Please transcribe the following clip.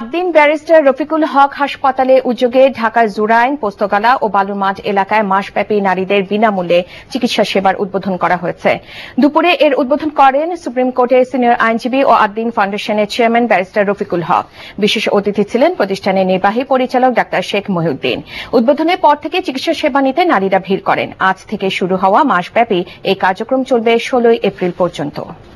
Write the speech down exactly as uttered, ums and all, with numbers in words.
দিন ব্যারিস্টার রফিকুল হক হাসপাতালে উদ্যোগে ঢাকার জুরাইন, পোস্তগালা ও বালুরমাঠ এলাকায় মাসব্যাপী নারীদের বিনামূল্যে চিকিৎসা সেবার উদ্বোধন করা হয়েছে। দুপুরে এর উদ্বোধন করেন সুপ্রিম কোর্টের সিনিয়র আইনজীবী ও আদ্দিন ফাউন্ডেশনের চেয়ারম্যান ব্যারিস্টার রফিকুল হক। বিশেষ অতিথি ছিলেন প্রতিষ্ঠানের নির্বাহী পরিচালক ডাক্তার শেখ মহিউদ্দিন। উদ্বোধনের পর থেকে চিকিৎসা সেবা নিতে নারীরা ভিড় করেন। আজ থেকে শুরু হওয়া মাসব্যাপী এই কার্যক্রম চলবে ষোলোই এপ্রিল পর্যন্ত।